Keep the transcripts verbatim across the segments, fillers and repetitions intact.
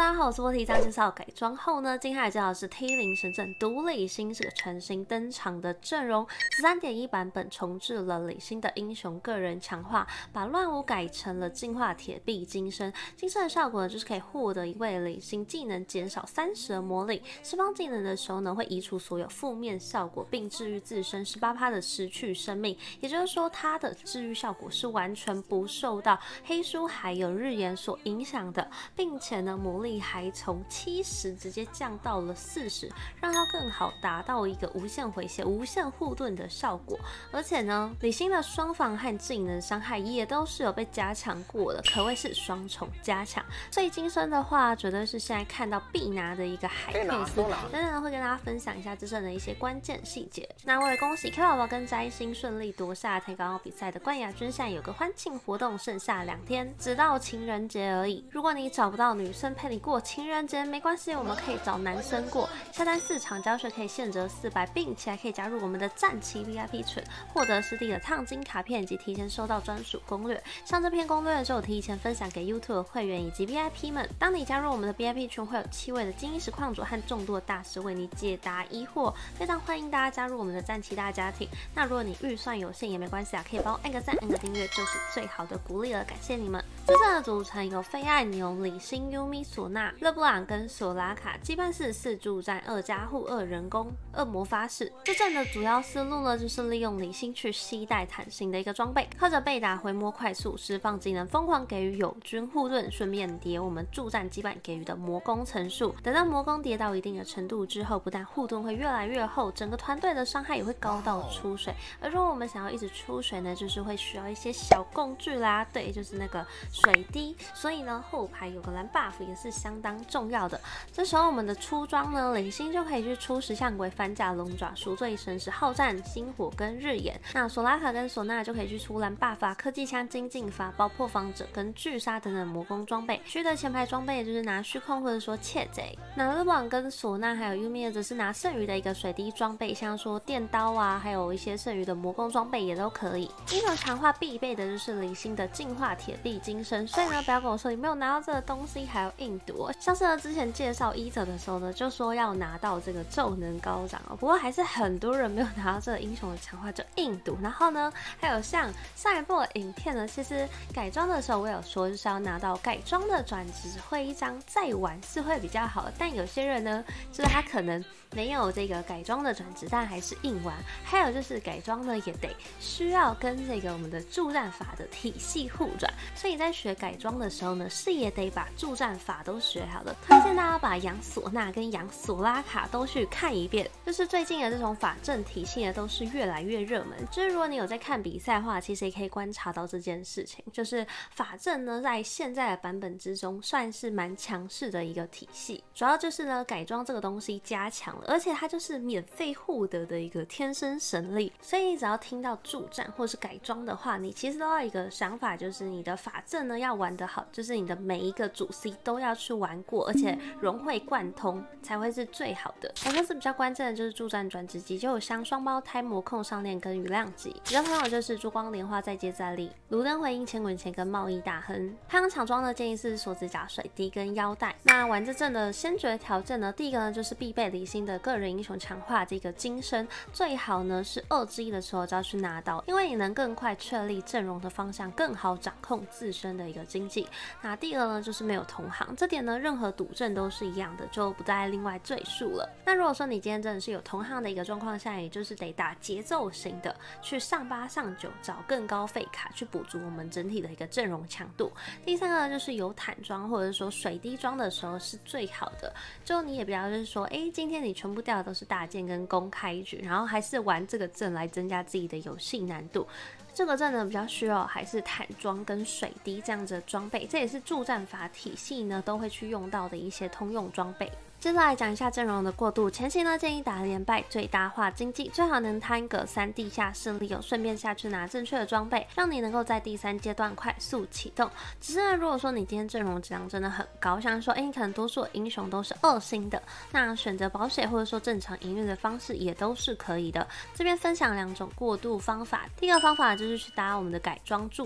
大家好，我是波提。在介绍改装后呢，今天来介绍的是 T 零神阵独李星这个全新登场的阵容， 十三点一 版本重置了李星的英雄个人强化，把乱舞改成了净化铁臂金身。金身的效果呢，就是可以获得一位李星技能减少三十的魔力，释放技能的时候呢，会移除所有负面效果，并治愈自身 百分之十八 的失去生命。也就是说，它的治愈效果是完全不受到黑书还有日炎所影响的，并且呢，魔力还从七十直接降到了四十，让它更好达到一个无限回血、无限护盾的效果。而且呢，李星的双防和技能伤害也都是有被加强过的，可谓是双重加强。所以金身的话，绝对是现在看到必拿的一个海佩斯。等等呢，会跟大家分享一下这阵的一些关键细节。那为了恭喜 K 宝宝跟摘星顺利夺下台港澳比赛的冠亚军，现在有个欢庆活动，剩下两天，直到情人节而已。如果你找不到女生陪你过情人节，没关系，我们可以找男生过。下单四场教学可以现折四百，并且还可以加入我们的战旗 V I P 群，获得实体的烫金卡片以及提前收到专属攻略。像这篇攻略就有提前分享给 YouTube 会员以及 V I P 们。当你加入我们的 V I P 群，会有七位的精英实况主和众多的大师为你解答疑惑，非常欢迎大家加入我们的战旗大家庭。那如果你预算有限也没关系啊，可以帮我按个赞、按个订阅，就是最好的鼓励了，感谢你们。这阵的组成有费艾牛、李星、Yumi、索纳、勒布朗跟索拉卡，羁绊是四助战、二加护、二人工、二魔法使。这阵的主要思路呢，就是利用李星去携带弹性的一个装备，靠着被打回魔快速释放技能，疯狂给予友军护盾，顺便叠我们助战羁绊给予的魔攻层数。等到魔攻叠到一定的程度之后，不但护盾会越来越厚，整个团队的伤害也会高到出水。而如果我们想要一直出水呢，就是会需要一些小工具啦，对，就是那个水滴。所以呢，后排有个蓝 buff 也是相当重要的。这时候我们的出装呢，李星就可以去出石像鬼、反甲龙爪、赎罪神石、好战星火跟日炎。那索拉卡跟索纳就可以去出蓝 buff 啊、科技枪、精进法包、破防者跟巨杀等等魔攻装备。虚的前排装备就是拿虚空或者说窃贼。那勒布朗跟索纳还有 Yumi 则是拿剩余的一个水滴装备，像说电刀啊，还有一些剩余的魔攻装备也都可以。英雄强化必备的就是李星的净化铁臂金身，所以呢，不要跟我说你没有拿到这个东西还要硬夺。像是呢之前介绍一者的时候呢，就说要拿到这个咒能高涨哦，不过还是很多人没有拿到这个英雄的强化就硬读。然后呢，还有像上一部的影片呢，其实改装的时候我有说就是要拿到改装的转职徽章再玩是会比较好的，但有些人呢，就是他可能没有这个改装的转职，但还是硬玩。还有就是改装呢也得需要跟这个我们的助战法的体系互转，所以在学改装的时候呢，是也得把助战法都学好的。推荐大家把杨索纳跟杨索拉卡都去看一遍，就是最近的这种法阵体系呢都是越来越热门。就是如果你有在看比赛的话，其实也可以观察到这件事情，就是法阵呢在现在的版本之中算是蛮强势的一个体系，主要就是呢改装这个东西加强了，而且它就是免费获得的一个天生神力。所以你只要听到助战或是改装的话，你其实都要一个想法，就是你的法阵呢要玩得好，就是你的每一个主 C 都要去玩过，而且融会贯通才会是最好的。而这次比较关键的就是助战转职级，就有像双胞胎魔控上链跟余量级，比较通常的就是珠光莲花再接再厉、卢登回应、千滚钱跟贸易大亨。太阳抢装呢，建议是锁子甲、水滴跟腰带。那玩这阵的先决条件呢，第一个呢就是必备李星的个人英雄强化这个金身，最好呢是二之一的时候就要去拿到，因为你能更快确立阵容的方向，更好掌控自身的一个经济。那第二呢就是没有同行，这点呢任何赌阵都是一样的，就不再另外赘述了。那如果说你今天真的是有同行的一个状况下，也就是得打节奏型的，去上八上九找更高费卡去补足我们整体的一个阵容强度。第三个呢就是有坦装或者说水滴装的时候是最好的，就你也不要就是说，哎，今天你全部掉的都是大件跟公开局，然后还是玩这个阵来增加自己的游戏难度。这个阵呢比较需要还是坦装跟水滴这样子的装备，这也是助战法体系呢都会去用到的一些通用装备。接下来讲一下阵容的过渡，前期呢建议打连败，最大化经济，最好能摊个三地下势力哦，顺便下去拿正确的装备，让你能够在第三阶段快速启动。只是呢，如果说你今天阵容质量真的很高，像说哎，你可能多数的英雄都是二星的，那选择保血或者说正常营运的方式也都是可以的。这边分享两种过渡方法，第一个方法就是去打我们的改装助战。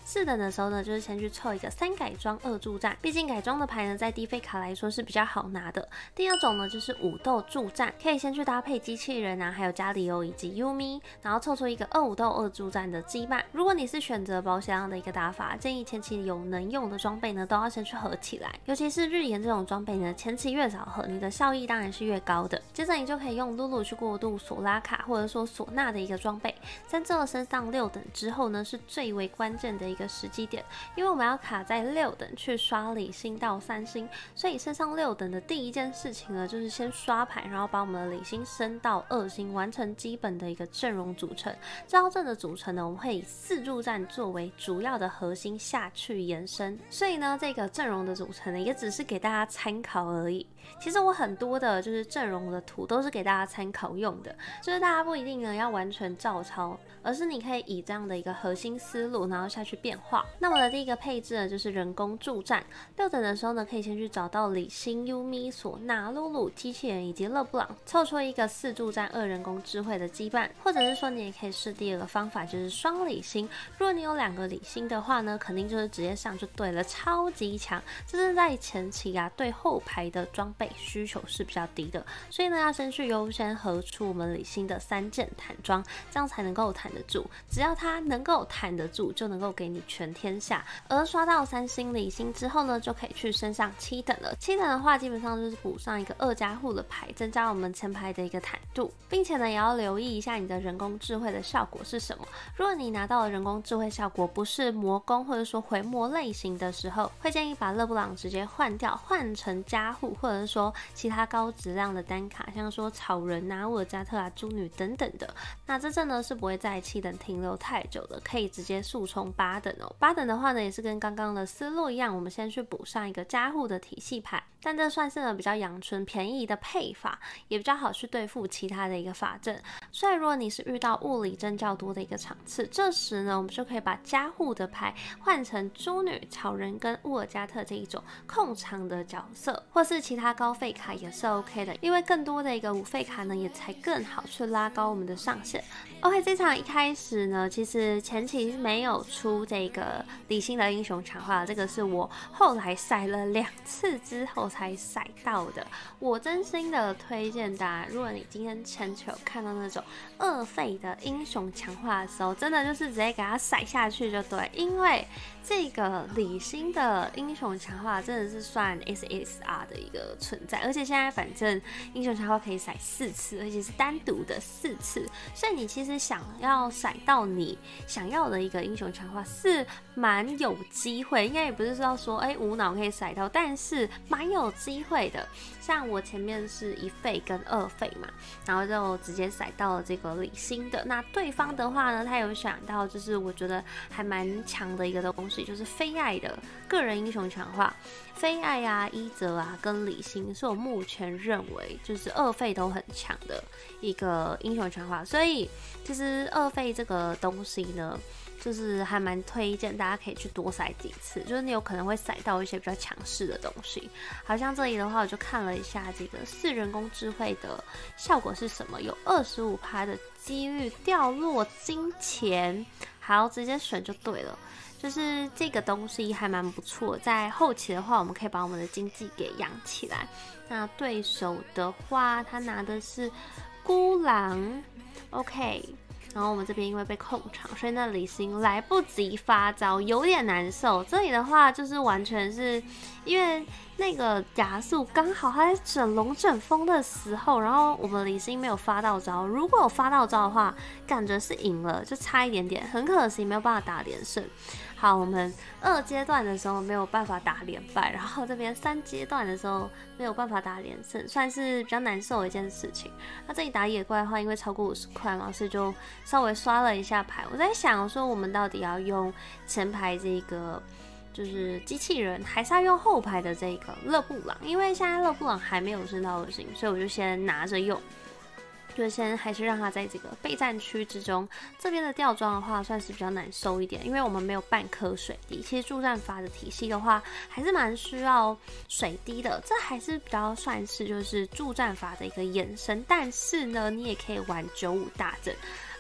四等的时候呢，就是先去凑一个三改装二助战，毕竟改装的牌呢，在低费卡来说是比较好拿的。第二种呢，就是武斗助战，可以先去搭配机器人啊，还有加里欧以及 Yumi， 然后凑出一个二武斗二助战的羁绊。如果你是选择保险样的一个打法，建议前期有能用的装备呢，都要先去合起来，尤其是日炎这种装备呢，前期越早合，你的效益当然是越高的。接着你就可以用露露去过渡索拉卡或者说索纳的一个装备，在这升上六等之后呢，是最为关键的一个时机点，因为我们要卡在六等去刷理星到三星，所以升上六等的第一件事情呢，就是先刷牌，然后把我们的理星升到二星，完成基本的一个阵容组成。这套阵的组成呢，我们会以四助战作为主要的核心下去延伸，所以呢，这个阵容的组成呢，也只是给大家参考而已。其实我很多的就是阵容的图都是给大家参考用的，就是大家不一定呢要完全照抄，而是你可以以这样的一个核心思路，然后下去变化。那我的第一个配置呢，就是人工助战。六等的时候呢，可以先去找到李星、Yumi、索纳、露露、机器人以及勒布朗，凑出一个四助战二人工智慧的羁绊。或者是说，你也可以试第二个方法，就是双李星。如果你有两个李星的话呢，肯定就是直接上就对了，超级强。这是在前期啊，对后排的装备需求是比较低的，所以呢，要先去优先合出我们李星的三件弹装，这样才能够弹得住。只要它能够弹得住，就能够给你全天下。而刷到三星李星之后呢，就可以去升上七等了。七等的话，基本上就是补上一个二加护的牌，增加我们前排的一个坦度，并且呢，也要留意一下你的人工智慧的效果是什么。如果你拿到的人工智慧效果不是魔攻或者说回魔类型的时候，会建议把勒布朗直接换掉，换成加护，或者是说其他高质量的单卡，像说草人啊、沃尔加特啊、猪女等等的。那这阵呢是不会在七等停留太久的，可以直接速冲八等哦。八等的话呢，也是跟刚刚的思路一样，我们先去补上一个加护的体系牌，但这算是呢比较阳春便宜的配法，也比较好去对付其他的一个法阵。所以如果你是遇到物理阵较多的一个场次，这时呢我们就可以把加护的牌换成猪女、草人跟沃尔加特这一种控场的角色，或是其他高费卡也是 OK 的，因为更多的一个五费卡呢，也才更好去拉高我们的上限。OK， 这场一开始呢，其实前期没有出这个理性的英雄强化，这个是我后来骰了两次之后才骰到的。我真心的推荐大家，如果你今天前期有看到那种二费的英雄强化的时候，真的就是直接给它骰下去就对，因为这个理性的英雄强化真的是算 S S R 的一个存在，而且现在反正英雄强化可以骰四次，而且是单独的四次，所以你其实想要骰到你想要的一个英雄强化是蛮有机会，应该也不是说说哎无脑可以骰到，但是蛮有机会的。像我前面是一费跟二费嘛，然后就直接骰到了这个理性的。那对方的话呢，他有想到就是我觉得还蛮强的一个东西，就是非爱的个人英雄强化。非爱啊、伊泽啊跟理性是我目前认为就是二费都很强的一个英雄强化，所以其实二费这个东西呢，就是还蛮推荐大家可以去多骰几次，就是你有可能会骰到一些比较强势的东西。好像这里的话，我就看了一下这个四人工智慧的效果是什么，有 百分之二十五 的几率掉落金钱，好，直接选就对了。就是这个东西还蛮不错，在后期的话，我们可以把我们的经济给养起来。那对手的话，他拿的是孤狼 ，OK。然后我们这边因为被控场，所以那李星来不及发招，有点难受。这里的话就是完全是因为那个亚速刚好他在整龙整风的时候，然后我们李星没有发到招。如果有发到招的话，感觉是赢了，就差一点点，很可惜没有办法打连胜。好，我们二阶段的时候没有办法打连败，然后这边三阶段的时候没有办法打连胜，算是比较难受的一件事情。那这里打野怪的话，因为超过五十块嘛，所以就稍微刷了一下牌。我在想说，我们到底要用前排这个就是机器人，还是要用后排的这个勒布朗？因为现在勒布朗还没有升到二星，所以我就先拿着用。就先还是让它在这个备战区之中。这边的吊装的话，算是比较难收一点，因为我们没有半颗水滴。其实助战法的体系的话，还是蛮需要水滴的，这还是比较算是就是助战法的一个延伸。但是呢，你也可以玩九五大阵。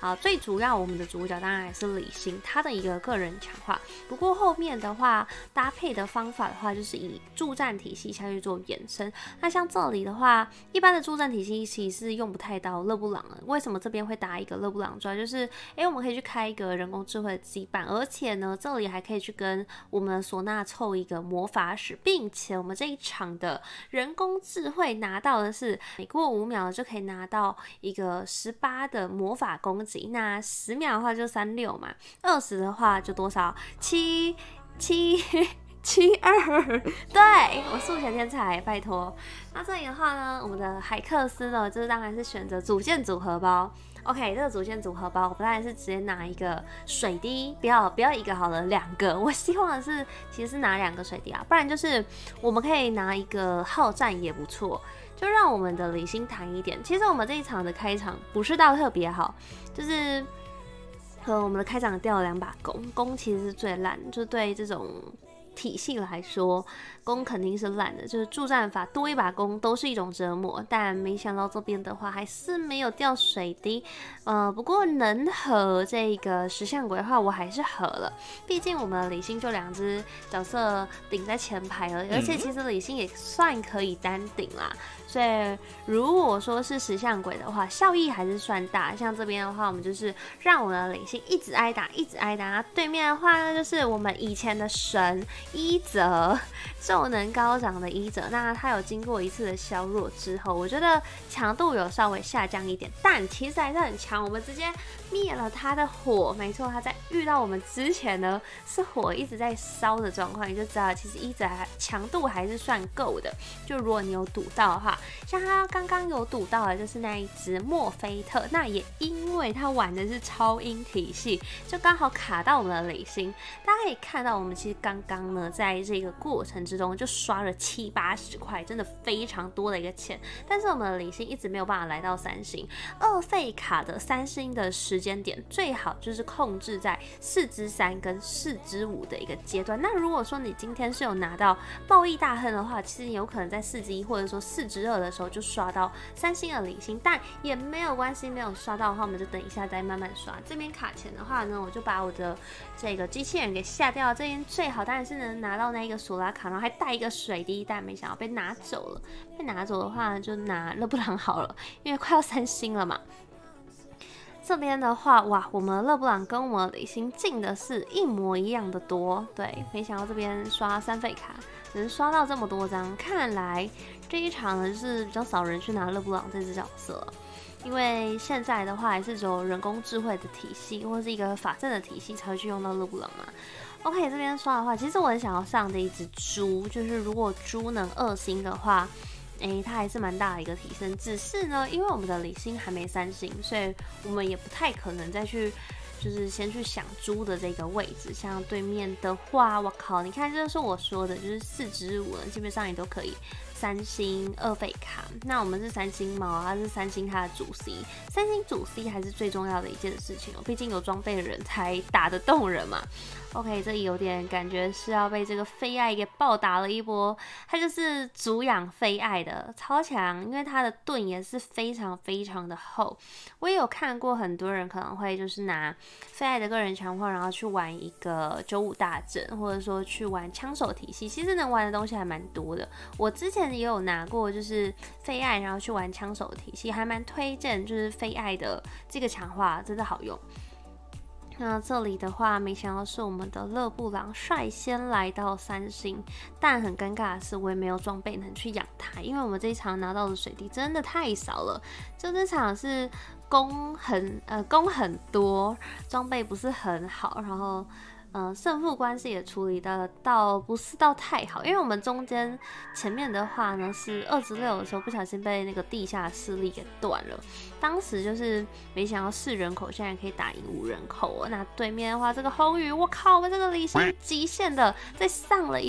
好，最主要我们的主角当然还是李信，他的一个个人强化。不过后面的话，搭配的方法的话，就是以助战体系下去做延伸。那像这里的话，一般的助战体系其实是用不太到勒布朗了。为什么这边会搭一个勒布朗砖？就是哎、欸，我们可以去开一个人工智慧的羁绊，而且呢，这里还可以去跟我们的唢呐凑一个魔法使，并且我们这一场的人工智慧拿到的是每过五秒就可以拿到一个十八的魔法攻击，那十秒的话就三六嘛，二十的话就多少？七七七二，对，我数学天才，拜托。那这里的话呢，我们的海克斯呢，就是当然是选择组件组合包。OK， 这个组件组合包，我当然是直接拿一个水滴，不要不要一个好了，两个。我希望的是，其实是拿两个水滴啊，不然就是我们可以拿一个好战也不错，就让我们的李信弹一点。其实我们这一场的开场不是到特别好，就是呃我们的开场掉了两把弓，弓其实是最烂，就对这种体系来说，弓肯定是烂的，就是助战法多一把弓都是一种折磨。但没想到这边的话还是没有掉水滴，呃，不过能合这个石像鬼的话，我还是合了。毕竟我们的李信就两只角色顶在前排了，而且其实李信也算可以单顶啦。所以如果说是石像鬼的话，效益还是算大。像这边的话，我们就是让我们的李信一直挨打，一直挨打。对面的话呢，就是我们以前的神伊泽，咒能高涨的伊泽。那他有经过一次的削弱之后，我觉得强度有稍微下降一点，但其实还是很强。我们直接灭了他的火，没错，他在遇到我们之前呢，是火一直在烧的状况，你就知道其实伊泽还强度还是算够的。就如果你有赌到的话。像他刚刚有赌到的就是那一只墨菲特，那也因为他玩的是超音体系，就刚好卡到我们的李信。大家可以看到，我们其实刚刚呢，在这个过程之中就刷了七八十块，真的非常多的一个钱。但是我们的李信一直没有办法来到三星，二费卡的三星的时间点最好就是控制在四之三跟四之五的一个阶段。那如果说你今天是有拿到贸易大亨的话，其实有可能在四之一或者说四之二的时候就刷到三星的李信，但也没有关系，没有刷到的话，我们就等一下再慢慢刷。这边卡钱的话呢，我就把我的这个机器人给下掉了。这边最好当然是能拿到那个索拉卡，然后还带一个水滴，但没想到被拿走了。被拿走的话，就拿勒布朗好了，因为快要三星了嘛。这边的话，哇，我们勒布朗跟我们李信进的是一模一样的多，对，没想到这边刷三费卡能刷到这么多张，看来这一场呢就是比较少人去拿勒布朗这只角色了，因为现在的话还是只有人工智慧的体系或是一个法阵的体系才会去用到勒布朗嘛。OK， 这边刷的话，其实我很想要上的一只猪，就是如果猪能二星的话。诶，它还是蛮大的一个提升，只是呢，因为我们的李信还没三星，所以我们也不太可能再去，就是先去想猪的这个位置。像对面的话，我靠，你看，这就是我说的，就是四之五基本上也都可以三星二费卡。那我们是三星猫，它是三星它的主 C， 三星主 C 还是最重要的一件事情哦，毕竟有装备的人才打得动人嘛。OK， 这里有点感觉是要被这个菲艾给暴打了一波，他就是主养菲艾的，超强，因为他的盾也是非常非常的厚。我也有看过很多人可能会就是拿菲艾的个人强化，然后去玩一个九五大阵，或者说去玩枪手体系，其实能玩的东西还蛮多的。我之前也有拿过，就是菲艾，然后去玩枪手体系，还蛮推荐，就是菲艾的这个强化真的好用。那这里的话，没想到是我们的勒布朗率先来到三星，但很尴尬的是，我也没有装备能去养它，因为我们这一场拿到的水滴真的太少了。就这场是弓很呃弓很多，装备不是很好，然后。嗯、呃，胜负关系也处理的到不是到太好，因为我们中间前面的话呢是二十六的时候不小心被那个地下势力给断了，当时就是没想到四人口现在可以打赢五人口哦。那对面的话，这个红鱼，我靠，我们这个李信极限的再上了一次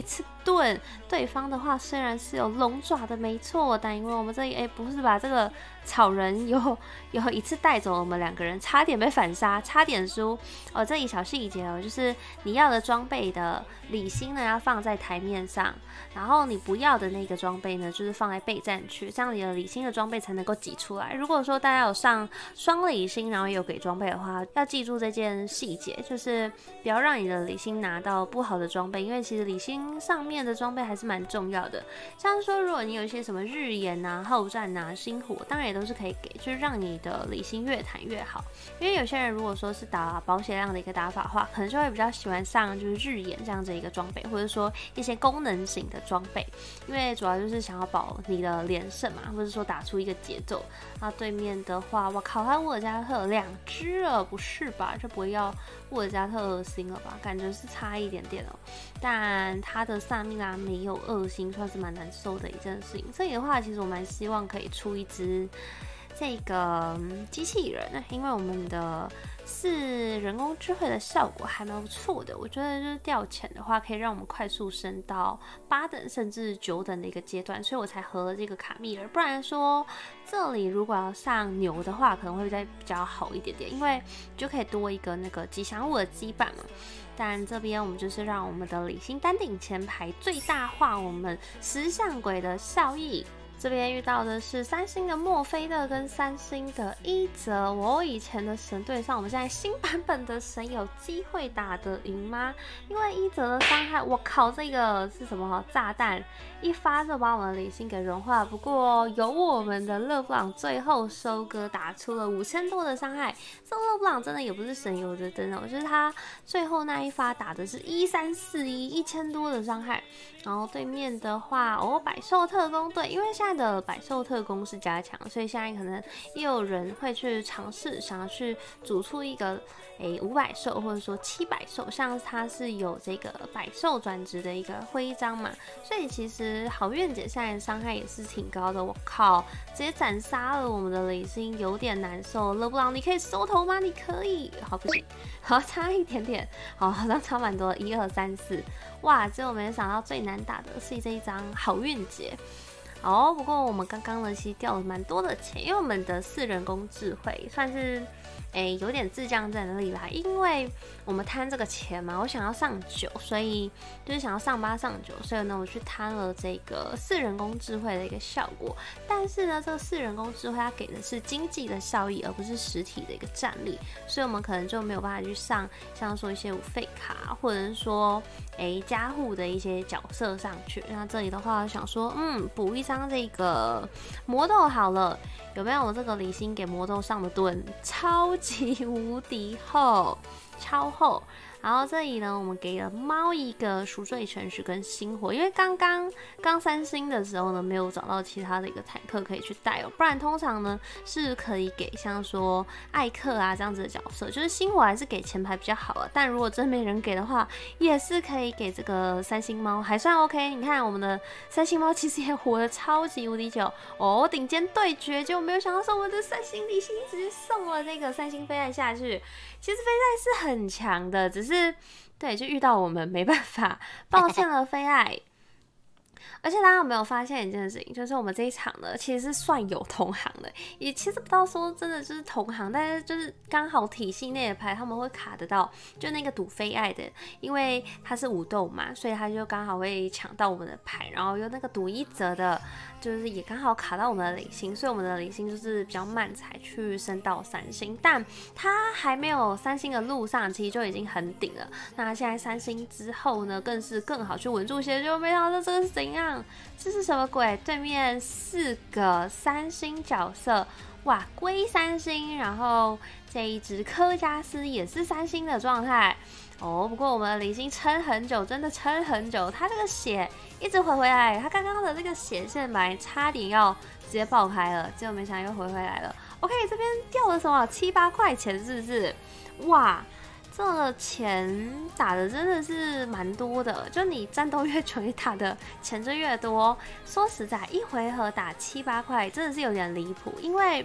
盾。对方的话虽然是有龙爪的没错，但因为我们这里哎不是把这个草人有有一次带走了我们两个人，差点被反杀，差点输哦。这里小细节哦，就是你要的装备的李星呢要放在台面上，然后你不要的那个装备呢就是放在备战区，这样你的李星的装备才能够挤出来。如果说大家有上双李星，然后也有给装备的话，要记住这件细节，就是不要让你的李星拿到不好的装备，因为其实李星上面的装备还是蛮重要的。像是说，如果你有一些什么日炎啊、后战啊、星火，当然也都是可以给，就是让你的李星越弹越好。因为有些人如果说是打保血量的一个打法的话，可能就会比较喜欢上就是日炎这样子一个装备，或者说一些功能型的装备，因为主要就是想要保你的连胜嘛，或者说打出一个节奏。那对面的话，我靠，他沃尔加特两只了，不是吧？这不会要沃尔加特二星了吧？感觉是差一点点哦。但他的萨米拉没有二星，算是蛮难受的一件事情。这里的话，其实我蛮希望可以出一只这个机器人，因为我们的是人工智慧的效果还蛮不错的。我觉得就是掉钱的话，可以让我们快速升到八等甚至九等的一个阶段，所以我才合了这个卡密尔。不然说这里如果要上牛的话，可能会再比较好一点点，因为就可以多一个那个吉祥物的羁绊嘛。但这边我们就是让我们的李星丹顶前排最大化我们石像鬼的效益。这边遇到的是三星的墨菲特跟三星的伊泽。我以前的神对上我们现在新版本的神有机会打得赢吗？因为伊泽的伤害，我靠，这个是什么炸弹，一发就把我们的李星给融化。不过由我们的勒布朗最后收割，打出了五千多的伤害。这勒布朗真的也不是省油的灯哦，就是他最后那一发打的是一三四一，一千多的伤害。然后对面的话，哦，百兽特工队，因为现在的百兽特工是加强，所以现在可能也有人会去尝试，想要去组出一个诶五百兽或者说七百兽，像它是有这个百兽转职的一个徽章嘛，所以其实好愿姐现在的伤害也是挺高的。我靠，直接斩杀了我们的李星，有点难受。勒布朗，你可以收头吗？你可以，好不行，好差一点点，好好像差蛮多的，一二三四，哇，结果没想到最难打的是这一张好运节。哦，不过我们刚刚呢，其实掉了蛮多的钱，因为我们的四人工智慧算是，诶，有点自降战力啦。因为我们贪这个钱嘛，我想要上九，所以就是想要上八上九，所以呢，我去贪了这个四人工智慧的一个效果。但是呢，这个四人工智慧它给的是经济的效益，而不是实体的一个战力，所以我们可能就没有办法去上像说一些五费卡，或者是说诶加护的一些角色上去。那这里的话，想说，嗯，补一张这个魔豆好了，有没有我这个李星给魔豆上的盾超级无敌厚，超厚。然后这里呢，我们给了猫一个赎罪程序跟星火，因为刚刚刚三星的时候呢，没有找到其他的一个坦克可以去带哦，不然通常呢是可以给像说艾克啊这样子的角色，就是星火还是给前排比较好啊。但如果真没人给的话，也是可以给这个三星猫，还算 OK。你看我们的三星猫其实也活得超级无敌久哦，顶尖对决，结果没有想到是我们的三星李星直接送了那个三星飞弹下去。其实飞弹是很强的，只是对，就遇到我们没办法，抱歉了飞爱。而且大家有没有发现一件事情，就是我们这一场呢，其实是算有同行的，也其实不到说真的就是同行，但是就是刚好体系内的牌他们会卡得到，就那个赌飞爱的，因为他是武斗嘛，所以他就刚好会抢到我们的牌，然后有那个赌一折的，就是也刚好卡到我们的李星，所以我们的李星就是比较慢才去升到三星，但他还没有三星的路上，其实就已经很顶了。那现在三星之后呢，更是更好去稳住些，就没想到这个是怎样。这是什么鬼？对面四个三星角色，哇，龟三星，然后这一只科加斯也是三星的状态哦。不过我们的李星撑很久，真的撑很久，他这个血一直回回来，他刚刚的这个血线本来差点要直接爆开了，结果没想到又回回来了。OK， 这边掉了什么七八块钱，是不是？哇！这个钱打的真的是蛮多的，就你战斗越久，你打的钱就越多。说实在，一回合打七八块真的是有点离谱，因为就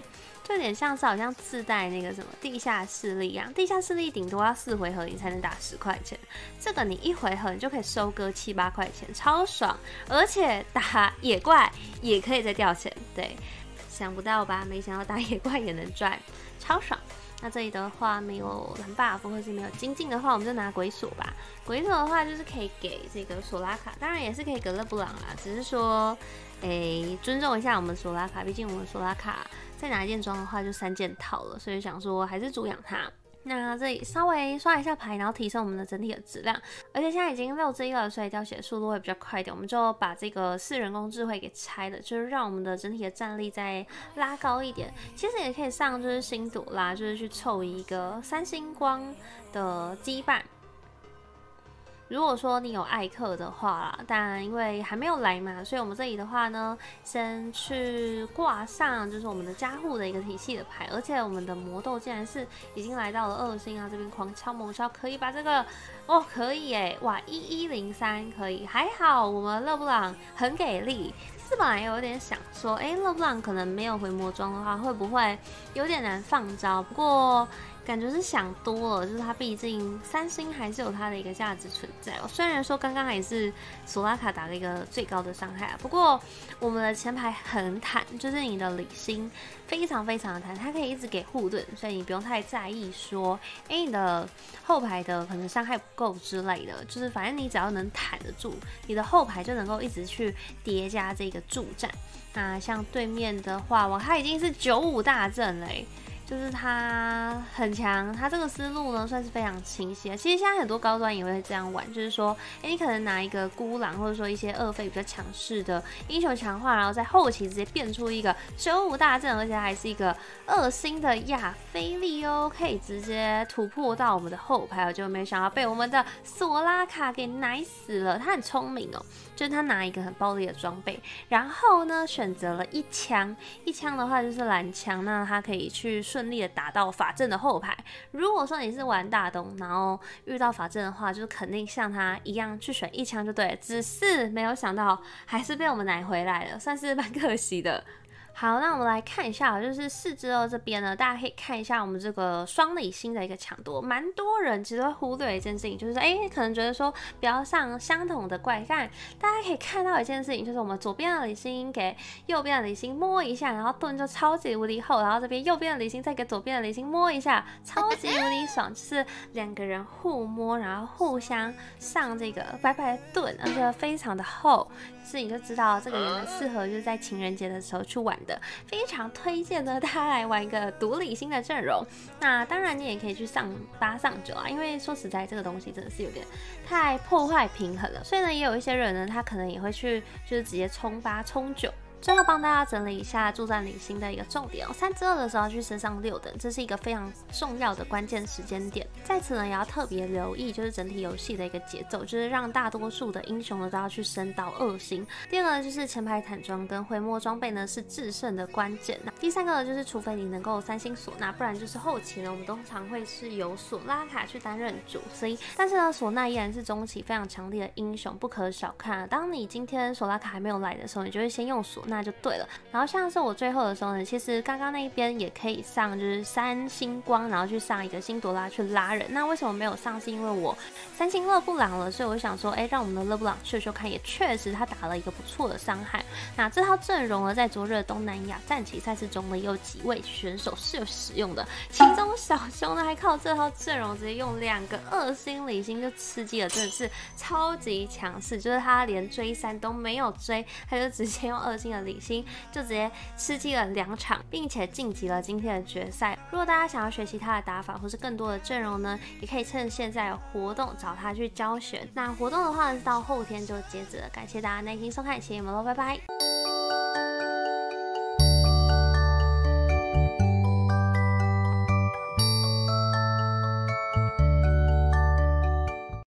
就有点像是好像自带那个什么地下势力一样，地下势力顶多要四回合你才能打十块钱，这个你一回合你就可以收割七八块钱，超爽，而且打野怪也可以再掉钱，对，想不到吧？没想到打野怪也能赚，超爽。那这里的话没有蓝 buff 或是没有精进的话，我们就拿鬼锁吧。鬼锁的话就是可以给这个索拉卡，当然也是可以给勒布朗啦，只是说，诶，尊重一下我们索拉卡，毕竟我们索拉卡再拿一件装的话就三件套了，所以想说还是主养它。那这里稍微刷一下牌，然后提升我们的整体的质量，而且现在已经六之一了，所以掉血速度会比较快一点。我们就把这个四人工智慧给拆了，就是让我们的整体的战力再拉高一点。其实也可以上就是星朵拉，就是去凑一个三星光的羁绊。如果说你有艾克的话啦，但因为还没有来嘛，所以我们这里的话呢，先去挂上就是我们的加护的一个体系的牌，而且我们的魔斗竟然是已经来到了二星啊，这边狂敲猛敲，可以把这个哦，可以耶，哇，一一零三可以，还好我们勒布朗很给力。其实本来有点想说，哎，勒布朗可能没有回魔装的话，会不会有点难放招？不过感觉是想多了，就是他毕竟三星还是有他的一个价值存在哦。虽然说刚刚还是索拉卡打了一个最高的伤害啊，不过我们的前排很坦，就是你的李星非常非常的坦，它可以一直给护盾，所以你不用太在意说，哎，你的后排的可能伤害不够之类的，就是反正你只要能坦得住，你的后排就能够一直去叠加这个助战。那像对面的话，哇，他已经是九五大阵嘞。就是他很强，他这个思路呢算是非常清晰的。其实现在很多高端也会这样玩，就是说，哎，你可能拿一个孤狼或者说一些二费比较强势的英雄强化，然后在后期直接变出一个九五大阵，而且还是一个二星的亚菲利哦，可以直接突破到我们的后排，我就没想到被我们的索拉卡给奶死了。他很聪明哦，就是他拿一个很暴力的装备，然后呢选择了一枪，一枪的话就是蓝枪，那他可以去顺。顺利的打到法阵的后排。如果说你是玩大东，然后遇到法阵的话，就是肯定像他一样去选一枪就对了。只是没有想到，还是被我们奶回来了，算是蛮可惜的。好，那我们来看一下，就是四之二这边呢，大家可以看一下我们这个双理星的一个抢夺，蛮多人其实会忽略一件事情，就是哎，可能觉得说不要上相同的怪，但大家可以看到一件事情，就是我们左边的理星给右边的理星摸一下，然后盾就超级无敌厚，然后这边右边的理星再给左边的理星摸一下，超级无敌爽，就是两个人互摸，然后互相上这个白白的盾，而且非常的厚，就是你就知道这个也很适合就是在情人节的时候去玩的。非常推荐呢，大家来玩一个独理星的阵容。那当然你也可以去上八上九啊，因为说实在这个东西真的是有点太破坏平衡了，所以呢也有一些人呢，他可能也会去就是直接冲八冲九。最后帮大家整理一下助战理星的一个重点哦，三之二的时候去升上六等，这是一个非常重要的关键时间点。在此呢，也要特别留意，就是整体游戏的一个节奏，就是让大多数的英雄呢都要去升到二星。第二个呢，就是前排坦装跟回魔装备呢是制胜的关键。那第三个呢，就是除非你能够三星唢呐，不然就是后期呢，我们通常会是由索拉卡去担任主 C。但是呢，唢呐依然是中期非常强力的英雄，不可小看。当你今天索拉卡还没有来的时候，你就会先用唢呐。那就对了。然后像是我最后的时候呢，其实刚刚那一边也可以上，就是三星光，然后去上一个星朵拉去拉人。那为什么没有上？是因为我三星勒布朗了，所以我想说，哎，让我们的勒布朗秀秀看，也确实他打了一个不错的伤害。那这套阵容呢，在昨日的东南亚战旗赛事中呢，也有几位选手是有使用的，其中小熊呢还靠这套阵容直接用两个二星理星就吃鸡了，真的是超级强势，就是他连追三都没有追，他就直接用二星的理星就直接吃鸡了两场，并且晋级了今天的决赛。如果大家想要学习他的打法或是更多的阵容呢，也可以趁现在活动找他去教学。那活动的话是到后天就截止了，感谢大家耐心收看，谢谢你们喽，拜拜。